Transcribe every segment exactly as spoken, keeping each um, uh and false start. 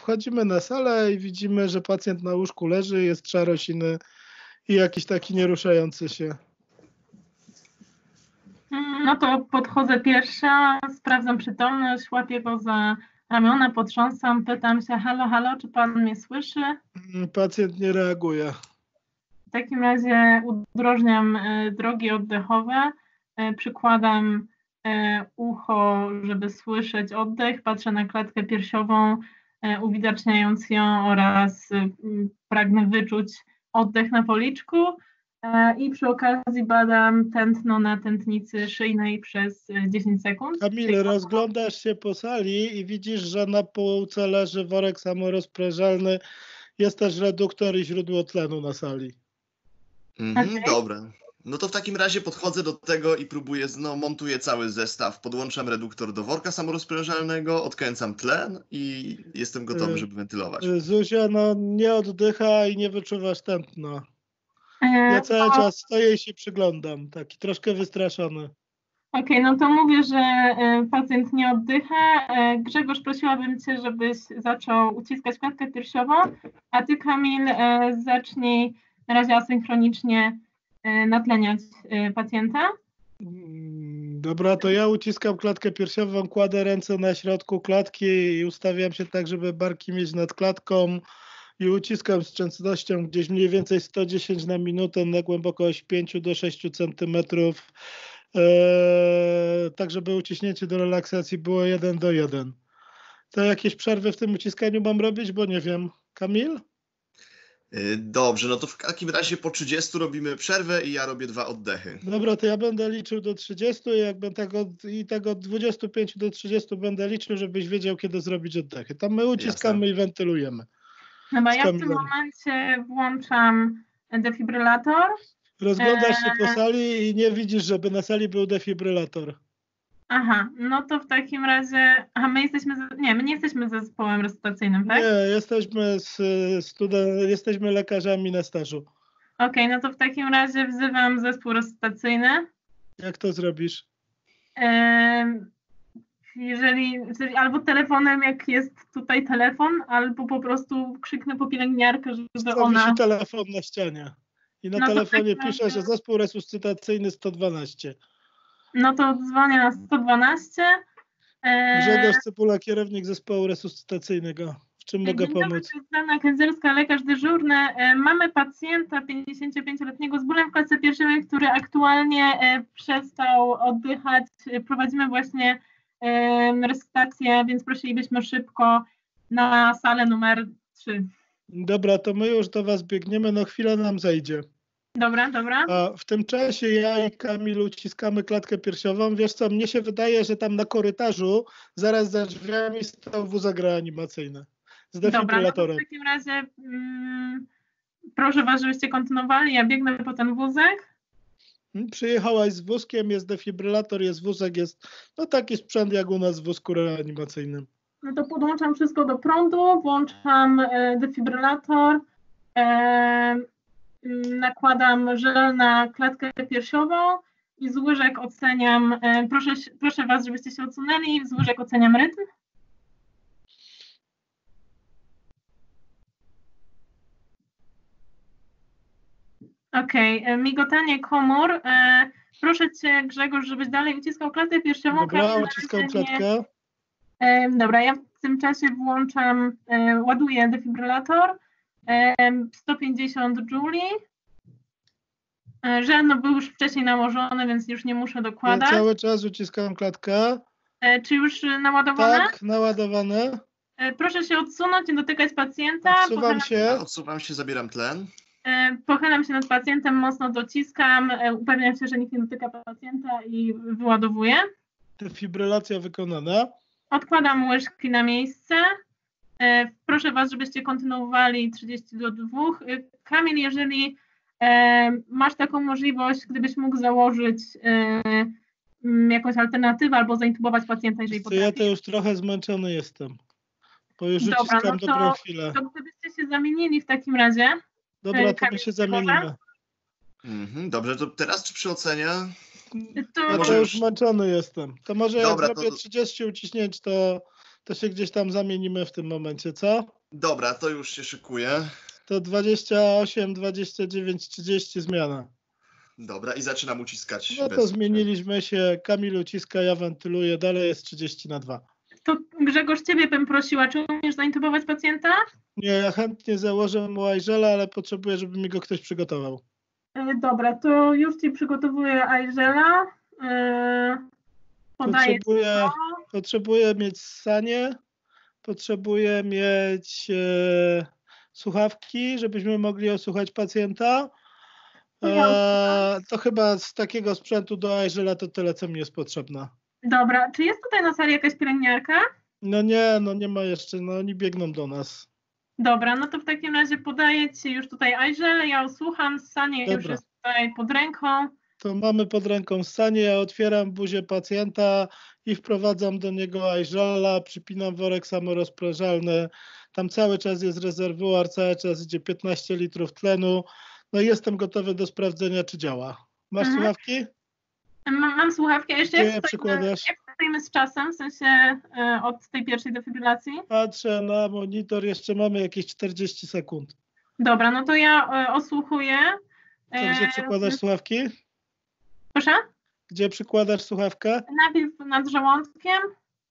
wchodzimy na salę i widzimy, że pacjent na łóżku leży, jest trzarosiny i jakiś taki nieruszający się. No to podchodzę pierwsza, sprawdzam przytomność, łapię go za ramiona, potrząsam, pytam się, halo, halo, czy pan mnie słyszy? Pacjent nie reaguje. W takim razie udrożniam e, drogi oddechowe, e, przykładam e, ucho, żeby słyszeć oddech, patrzę na klatkę piersiową, e, uwidaczniając ją oraz e, pragnę wyczuć oddech na policzku e, i przy okazji badam tętno na tętnicy szyjnej przez e, dziesięć sekund. Kamil, rozglądasz się po sali i widzisz, że na półce leży worek samorozprężalny, jest też reduktor i źródło tlenu na sali. Mhm, Okej. dobra. No to w takim razie podchodzę do tego i próbuję, no montuję cały zestaw, podłączam reduktor do worka samorozprężalnego, odkręcam tlen i jestem gotowy, żeby wentylować. Zuzia, no nie oddycha i nie wyczuwasz tętna. E, Ja cały to- czas stoję i się przyglądam, taki troszkę wystraszony. Okej, no to mówię, że e, pacjent nie oddycha. E, Grzegorz, prosiłabym Cię, żebyś zaczął uciskać klatkę piersiową, a Ty, Kamil, e, zacznij na razie asynchronicznie e, natleniać e, pacjenta. Mm, Dobra, to ja uciskam klatkę piersiową, kładę ręce na środku klatki i ustawiam się tak, żeby barki mieć nad klatką i uciskam z częstością gdzieś mniej więcej sto dziesięć na minutę na głębokość pięć do sześciu centymetrów, eee, tak żeby uciśnięcie do relaksacji było jeden do jeden. To jakieś przerwy w tym uciskaniu mam robić, bo nie wiem. Kamil? Yy, Dobrze, no to w takim razie po trzydziestu robimy przerwę i ja robię dwa oddechy. Dobra, to ja będę liczył do trzydziestu i jak będę tak od, i tak od dwudziestu pięciu do trzydziestu będę liczył, żebyś wiedział, kiedy zrobić oddechy. Tam my uciskamy Jasne. i wentylujemy. Dobra, Z ja w tym Kamilem. momencie włączam defibrylator. Rozglądasz się po Eee. sali i nie widzisz, żeby na sali był defibrylator. Aha, no to w takim razie, aha, my jesteśmy, z- nie, my nie jesteśmy zespołem resuscytacyjnym, tak? Nie, jesteśmy, z, studen- jesteśmy lekarzami na stażu. Okej, no to w takim razie wzywam zespół resuscytacyjny. Jak to zrobisz? Em, Jeżeli, jeżeli albo telefonem, jak jest tutaj telefon, albo po prostu krzyknę po pielęgniarkę, żeby To ona... wisi telefon na ścianie. I na No to telefonie tak, pisze, że zespół resuscytacyjny sto dwanaście. No to dzwonię na sto dwanaście. E, Grzegorz Cypula, kierownik zespołu resuscytacyjnego. W czym mogę Dzień dobry, pomóc? to jest Anna Kędzierska, lekarz dyżurny. E, Mamy pacjenta pięćdziesięciopięcioletniego z bólem w klatce piersiowej, który aktualnie e, przestał oddychać. E, Prowadzimy właśnie e, resuscytację, więc prosilibyśmy szybko na salę numer trzy. Dobra, to my już do was biegniemy, no chwilę nam zejdzie. Dobra, dobra. A w tym czasie ja i Kamil uciskamy klatkę piersiową. Wiesz co, mnie się wydaje, że tam na korytarzu zaraz za drzwiami stał wózek reanimacyjny z Dobra, no to defibrylatorem. w takim razie mm, proszę was, żebyście kontynuowali. Ja biegnę po ten wózek. Przyjechałaś z wózkiem, jest defibrylator, jest wózek, jest no taki sprzęt jak u nas w wózku reanimacyjnym. No to podłączam wszystko do prądu, włączam e, defibrylator, e, m, nakładam żel na klatkę piersiową i z łyżek oceniam, e, proszę, proszę was, żebyście się odsunęli, z łyżek oceniam rytm. Okej, okay. Migotanie komór. E, proszę cię, Grzegorz, żebyś dalej uciskał klatkę piersiową. Dobra, Kamil, na uciskam razie nie- klatkę. E, dobra, ja w tym czasie włączam, e, ładuję defibrylator, e, sto pięćdziesiąt dżuli. E, żel no, był już wcześniej nałożony, więc już nie muszę Ja dokładać. cały czas uciskam klatkę. E, czy już naładowane? Tak, naładowane. E, proszę się odsunąć, nie dotykać pacjenta. Odsuwam Pochylam, się. Ja odsuwam się, zabieram tlen. e, pochylam się nad pacjentem, mocno dociskam, e, upewniam się, że nikt nie dotyka pacjenta i wyładowuję. Defibrylacja wykonana. Odkładam łyżki na miejsce. E, proszę was, żebyście kontynuowali trzydzieści do dwóch. E, Kamil, jeżeli e, masz taką możliwość, gdybyś mógł założyć e, m, jakąś alternatywę albo zaintubować pacjenta, jeżeli To ja to potrafisz. już trochę zmęczony jestem, bo już Dobra, uciskam no to- dobrą chwilę. To gdybyście się zamienili w takim razie. Dobra, to my Kamil, się proszę. zamienimy. Mhm, dobrze, to teraz czy przy ocenie? To, Ja może to już już- zmęczony jestem. To może Dobra, jak to- zrobię trzydzieści uciśnięć, to, To się gdzieś tam zamienimy w tym momencie, co? Dobra, to już się szykuję. To dwadzieścia osiem, dwadzieścia dziewięć, trzydzieści zmiana. Dobra, i zaczynam uciskać. No to bez- zmieniliśmy się. Kamil uciska, ja wentyluję. Dalej jest trzydzieści na dwa. To Grzegorz, ciebie bym prosiła, czy umiesz zaintubować pacjenta? Nie, ja chętnie założę mu Aiżela, ale potrzebuję, żeby mi go ktoś przygotował. E, Dobra, to już ci przygotowuję Aiżela. E, Podaję ci Potrzebuję, to. potrzebuję mieć sanie, potrzebuję mieć e, słuchawki, żebyśmy mogli osłuchać pacjenta. E, to chyba z takiego sprzętu do Aiżela to tyle, co mi jest potrzebne. Dobra, czy jest tutaj na sali jakaś pielęgniarka? No nie, no nie ma jeszcze, no oni biegną do nas. Dobra, no to w takim razie podaję ci już tutaj Aiżel, ja osłucham, Sanie już Dobra. jest tutaj pod ręką. To mamy pod ręką sanie, ja otwieram buzię pacjenta i wprowadzam do niego Aiżela, przypinam worek samorozprężalny. Tam cały czas jest rezerwuar, cały czas idzie piętnaście litrów tlenu. No i jestem gotowy do sprawdzenia, czy działa. Masz Mhm. słuchawki? Mam, mam słuchawki, a jeszcze Gdzie jak je stoimy, przykładasz? jak stoimy z czasem, w sensie e, od tej pierwszej defibrylacji? Patrzę na monitor, jeszcze mamy jakieś czterdzieści sekund. Dobra, no to ja e, osłuchuję. To gdzie przykładasz słuchawki? Proszę? Gdzie przykładasz słuchawkę? Najpierw nad żołądkiem.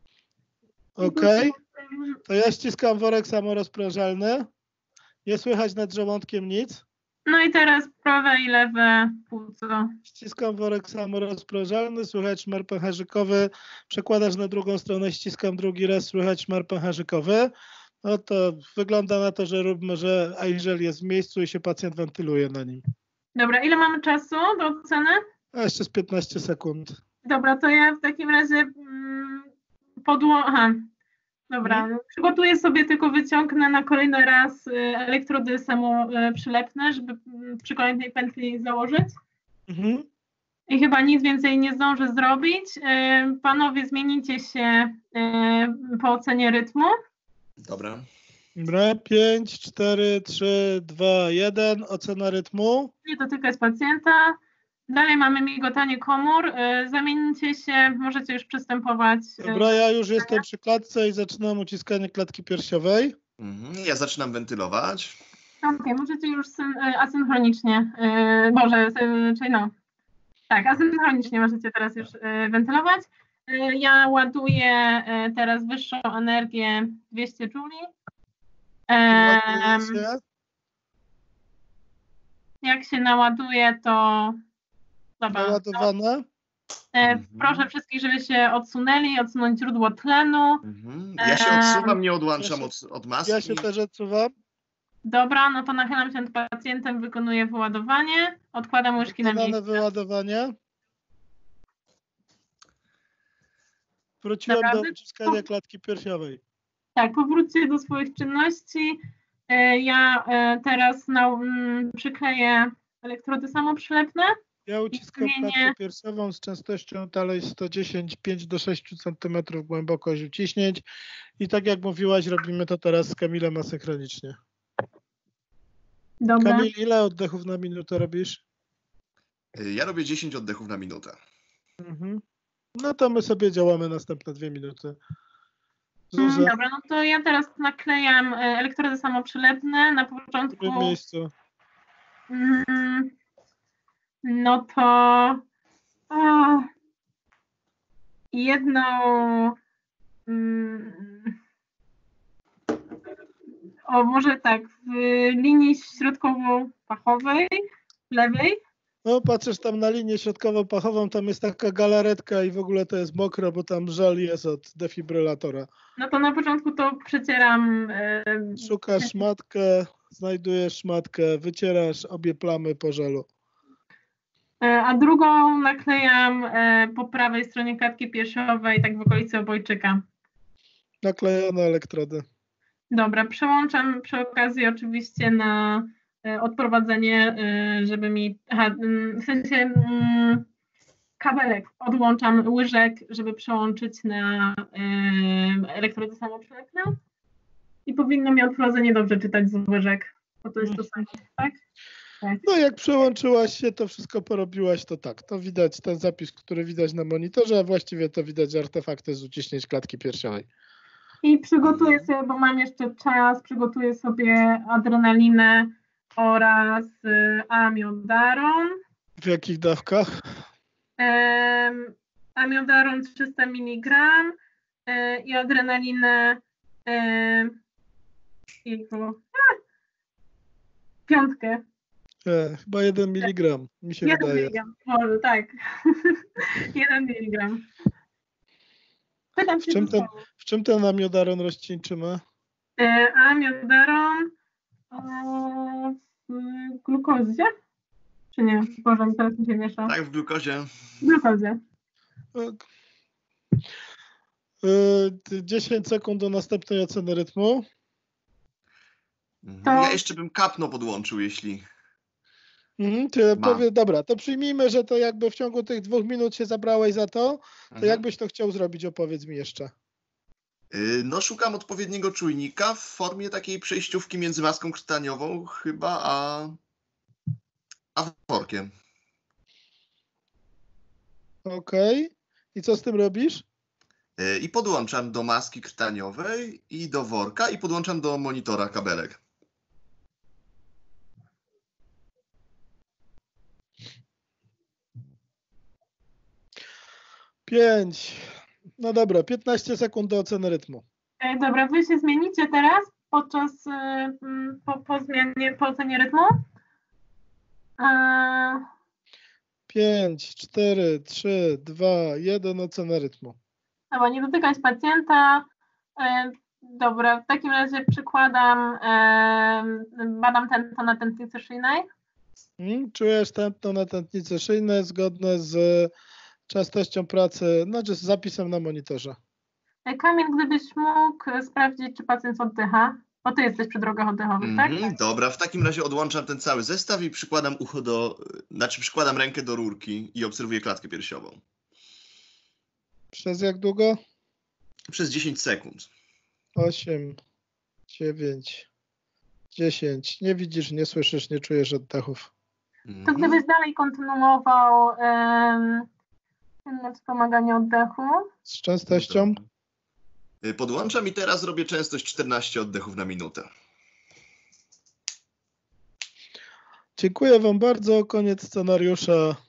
Okej. To ja ściskam worek samorozprężalny. Nie słychać nad żołądkiem nic. No i teraz prawe i lewe płuco. Ściskam worek samorozprężalny, słychać szmer pęcherzykowy. Przekładasz na drugą stronę, ściskam drugi raz, słychać szmer pęcherzykowy. No to wygląda na to, że róbmy, że Aiżel jest w miejscu i się pacjent wentyluje na nim. Dobra, ile mamy czasu do oceny? A jeszcze z piętnaście sekund. Dobra, to ja w takim razie mm, podło... Aha. Dobra, Mhm. przygotuję sobie, tylko wyciągnę na kolejny raz y, elektrody samoprzylepne, żeby mm, przy kolejnej pętli założyć. Mhm. I chyba nic więcej nie zdążę zrobić. Y, Panowie, zmienicie się y, po ocenie rytmu. Dobra. Dobra, pięć, cztery, trzy, dwa, jeden. Ocena rytmu. Nie dotykać pacjenta. Dalej mamy migotanie komór. Y, Zamienicie się, możecie już przystępować. y, Dobra, ja już jestem przy klatce i zaczynam uciskanie klatki piersiowej. Mhm. Ja zaczynam wentylować. Okej, możecie już syn, y, asynchronicznie, y, Boże, y, czyli no, tak, asynchronicznie możecie teraz już y, wentylować. Y, ja ładuję y, teraz wyższą energię dwieście dżuli. Em, Ładuję się. jak się naładuje, to dobra. Naładowane. E, Mhm. proszę wszystkich, żeby się odsunęli, odsunąć źródło tlenu. Mhm. Ja się odsuwam, nie odłączam Ja się- od, od maski. Ja się też odsuwam. Dobra, no to nachylam się nad pacjentem, wykonuję wyładowanie, odkładam łyżki na Wykonane miejsce. wyładowanie. Wróciłem Dobra, do wy- uciskania klatki piersiowej. Tak, powróćcie do swoich czynności. E, Ja e, teraz na, mm, przykleję elektrody samoprzylepne. Ja uciskam Zmienię- klatkę piersiową z częstością dalej sto dziesięć, pięć do sześciu centymetrów głębokość uciśnięć. I tak jak mówiłaś, robimy to teraz z Kamilem asynchronicznie. Dobra. Kamil, ile oddechów na minutę robisz? Ja robię dziesięć oddechów na minutę. Mhm. No to my sobie działamy następne dwie minuty. Mm, Zuzia, Dobra, no to ja teraz naklejam e, elektrody samoprzylepne. Na w początku którym miejscu? mm, no to o, jedną mm, o może tak, w linii środkowo-pachowej, lewej. No patrzysz tam na linię środkowo-pachową, tam jest taka galaretka i w ogóle to jest mokro, bo tam żel jest od defibrylatora. No to na początku to przecieram. e, Szukasz szmatkę, znajdujesz szmatkę, wycierasz obie plamy po żelu. e, A drugą naklejam e, po prawej stronie klatki piersiowej, tak w okolicy obojczyka. Naklejone elektrody. Dobra, przełączam przy okazji oczywiście na e, odprowadzenie, e, żeby mi. Aha, mm, w sensie mm, kabelek odłączam łyżek, żeby przełączyć na e, elektrody samoprzylepne. I powinno mi odprowadzenie dobrze czytać z łyżek, bo to jest to samo, tak? Tak. No jak przełączyłaś się, to wszystko porobiłaś, to tak. To widać ten zapis, który widać na monitorze, a właściwie to widać artefakty z uciśnięć klatki piersiowej. I przygotuję sobie, bo mam jeszcze czas, przygotuję sobie adrenalinę oraz y, amiodaron. W jakich dawkach? Um, amiodaron trzysta miligram y, i adrenalinę y, jego, a, piątkę. E, chyba jeden miligram, mi się jeden wydaje. miligram, może tak. jeden miligram. Pytam W się czym ten, zespołu. w czym ten amiodaron rozcieńczy ma? E, amiodaron e, w glukozie? Czy nie? Boże, mi teraz mi się miesza. Tak, w glukozie. W glukozie. E, dziesięć sekund do następnej oceny rytmu. Mhm. To- Ja jeszcze bym kapno podłączył, jeśli... Mhm, ty Ma. powie, dobra, to przyjmijmy, że to jakby w ciągu tych dwóch minut się zabrałeś za to, to Mhm. jak byś to chciał zrobić, opowiedz mi jeszcze. Y, No, szukam odpowiedniego czujnika w formie takiej przejściówki między maską krtaniową chyba, a, a workiem. Okej. I co z tym robisz? Y, I podłączam do maski krtaniowej i do worka i podłączam do monitora kabelek. Pięć. No dobra, piętnaście sekund do oceny rytmu. E, dobra, wy się zmienicie teraz podczas, e, m, po, po zmianie, po ocenie rytmu. E, Pięć, cztery, trzy, dwa, jeden, ocena rytmu. Dobra, nie dotykać pacjenta. E, dobra, w takim razie przykładam, e, badam tętno na tętnicy szyjnej. Hmm, czujesz tętno na tętnicy szyjnej zgodne z częstością pracy, znaczy z zapisem na monitorze. E, Kamil, gdybyś mógł e, sprawdzić, czy pacjent oddycha, bo ty jesteś przy drogach oddechowych, tak? Mhm, dobra, w takim razie odłączam ten cały zestaw i przykładam ucho do, znaczy przykładam rękę do rurki i obserwuję klatkę piersiową. Przez jak długo? Przez dziesięć sekund. osiem, dziewięć, dziesięć. Nie widzisz, nie słyszysz, nie czujesz oddechów. To Mhm. gdybyś dalej kontynuował em, inne wspomaganie oddechu. Z częstością? Y, Podłączam i teraz robię częstość czternaście oddechów na minutę. Dziękuję Wam bardzo. Koniec scenariusza.